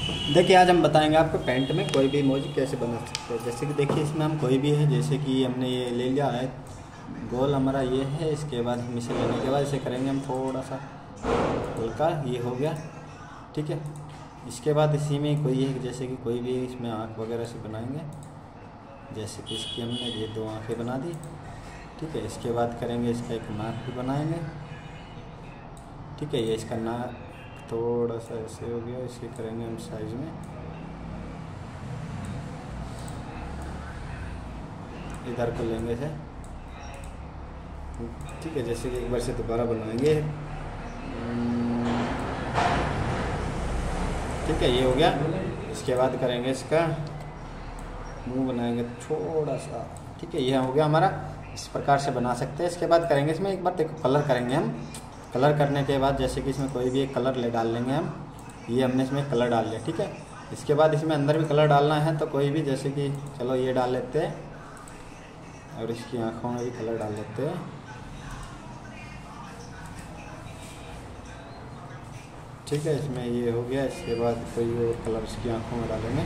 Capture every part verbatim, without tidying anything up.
देखिए आज हम बताएंगे आपको पेंट में कोई भी इमोजी कैसे बना सकते हैं। जैसे कि देखिए इसमें हम कोई भी है, जैसे कि हमने ये ले लिया है, गोल हमारा ये है। इसके बाद हम इसे लेने के बाद इसे करेंगे हम थोड़ा सा हल्का, ये हो गया, ठीक है। इसके बाद इसी में कोई है, जैसे कि कोई भी इसमें आँख वगैरह से बनाएंगे। जैसे कि इसकी हमने ये दो आँखें बना दी, ठीक है। इसके बाद करेंगे इसका एक नाक भी बनाएंगे, ठीक है। ये इसका नाक थोड़ा सा ऐसे हो गया, इसके करेंगे हम साइज में इधर को लेंगे से, ठीक है। जैसे कि एक बार से दोबारा बनाएंगे, ठीक है, ये हो गया। इसके बाद करेंगे इसका मुंह बनाएंगे थोड़ा सा, ठीक है। ये हो गया हमारा, इस प्रकार से बना सकते हैं। इसके बाद करेंगे इसमें एक बार देखो कलर करेंगे हम। कलर करने के बाद जैसे कि इसमें कोई भी एक कलर ले डाल लेंगे हम, ये हमने इसमें कलर डाल लिया, ठीक है। इसके बाद इसमें अंदर भी कलर डालना है तो कोई भी, जैसे कि चलो ये डाल लेते हैं और इसकी आँखों में भी कलर डाल लेते हैं, ठीक है। इसमें ये हो गया। इसके बाद कोई और कलर इसकी आँखों में डालेंगे,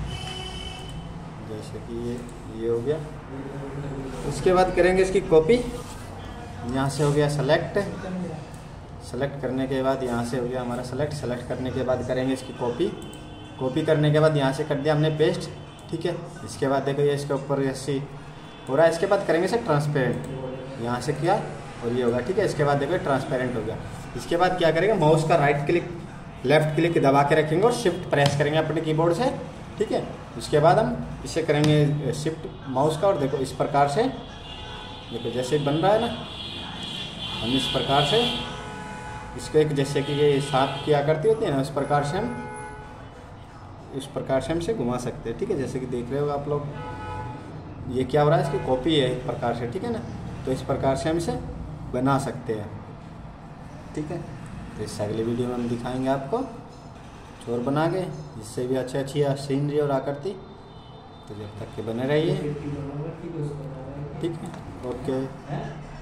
जैसे कि ये ये हो गया। उसके बाद करेंगे इसकी कॉपी। यहाँ से हो गया सेलेक्ट, सेलेक्ट करने के बाद यहाँ से हो गया हमारा सेलेक्ट। सेलेक्ट करने के बाद करेंगे इसकी कॉपी। कॉपी करने के बाद यहाँ से कर दिया हमने पेस्ट, ठीक है। इसके बाद देखो ये इसके ऊपर ऐसी हो रहा है। इसके बाद करेंगे इसे ट्रांसपेरेंट, यहाँ से किया और ये होगा, ठीक है। इसके बाद देखो ट्रांसपेरेंट हो गया। इसके बाद क्या करेंगे, माउस का राइट क्लिक लेफ्ट क्लिक दबा के रखेंगे और शिफ्ट प्रेस करेंगे अपने कीबोर्ड से, ठीक है। उसके बाद हम इसे करेंगे शिफ्ट माउस का, और देखो इस प्रकार से, देखो जैसे बन रहा है ना, हम इस प्रकार से इसको एक, जैसे कि ये सांप की आकृति होती है ना, इस प्रकार से हम इस प्रकार से हम इसे घुमा सकते हैं, ठीक है। जैसे कि देख रहे हो आप लोग, ये क्या हो रहा है, इसकी कॉपी है एक प्रकार से, ठीक है ना। तो इस प्रकार से हम इसे बना सकते हैं, ठीक है। तो इस अगले वीडियो में हम दिखाएंगे आपको और बना के, जिससे भी अच्छी अच्छी सीनरी और आकृति। तो जब तक के बने रहिए, ठीक है, ओके।